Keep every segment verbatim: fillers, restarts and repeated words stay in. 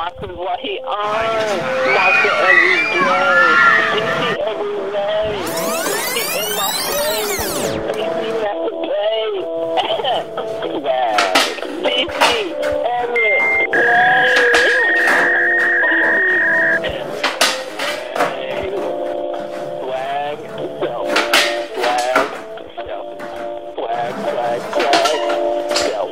Marcus what he earned. Marcus every day. Sixty every day. Sixty in my face. Sixty at the bay. Swag. Sixty every day. Swag. Self. Swag. Self. Swag. Swag. Swag. Self.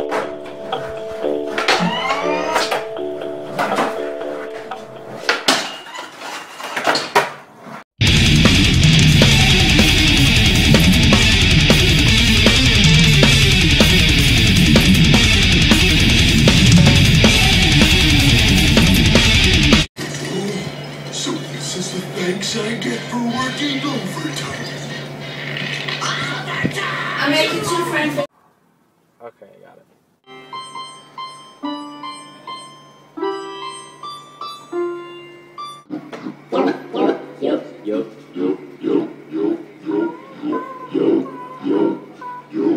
Thanks I get for working overtime. I'm making two friends. Okay, got it. Yo, yo, yo, yo, yo, yo, yo, yo, yo.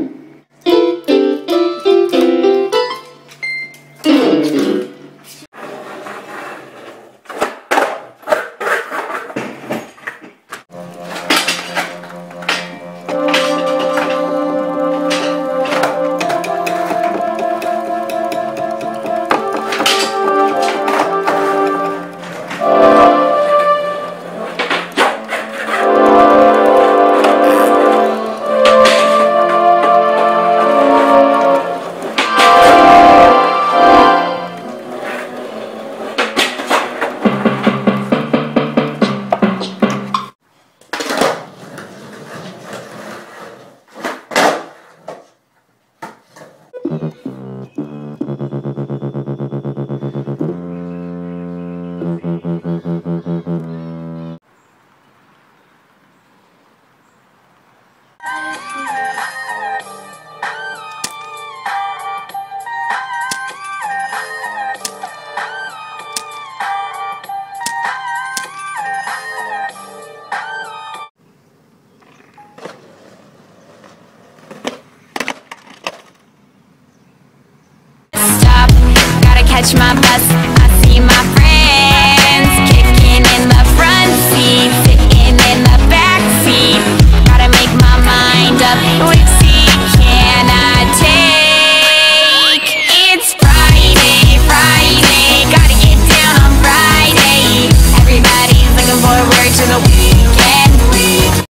Catch my bus, I see my